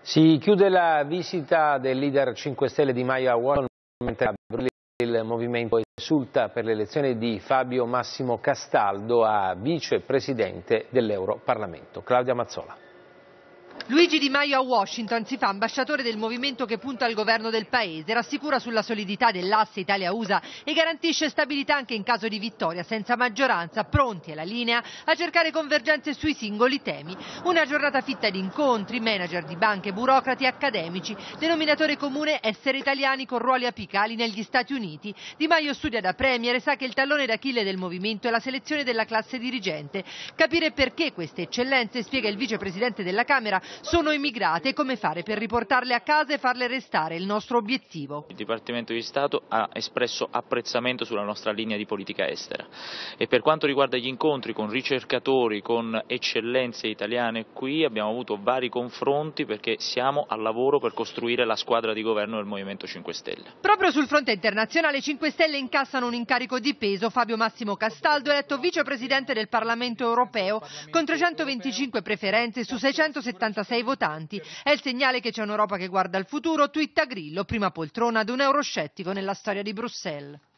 Si chiude la visita del leader 5 Stelle Di Maio a Washington, mentre il movimento esulta per l'elezione di Fabio Massimo Castaldo a vicepresidente dell'Europarlamento. Claudia Mazzola. Luigi Di Maio a Washington si fa ambasciatore del movimento che punta al governo del paese, rassicura sulla solidità dell'asse Italia-USA e garantisce stabilità anche in caso di vittoria senza maggioranza, pronti alla linea a cercare convergenze sui singoli temi. Una giornata fitta di incontri, manager di banche, burocrati e accademici, denominatore comune essere italiani con ruoli apicali negli Stati Uniti. Di Maio studia da premier e sa che il tallone d'Achille del movimento è la selezione della classe dirigente. Capire perché queste eccellenze, spiega il vicepresidente della Camera, sono immigrate e come fare per riportarle a casa e farle restare, il nostro obiettivo. Il Dipartimento di Stato ha espresso apprezzamento sulla nostra linea di politica estera e per quanto riguarda gli incontri con ricercatori, con eccellenze italiane qui abbiamo avuto vari confronti perché siamo al lavoro per costruire la squadra di governo del Movimento 5 Stelle. Proprio sul fronte internazionale 5 Stelle incassano un incarico di peso. Fabio Massimo Castaldo è eletto vicepresidente del Parlamento europeo con 325 preferenze su 676 votanti. È il segnale che c'è un'Europa che guarda al futuro, twitta Grillo, prima poltrona ad un euroscettico nella storia di Bruxelles.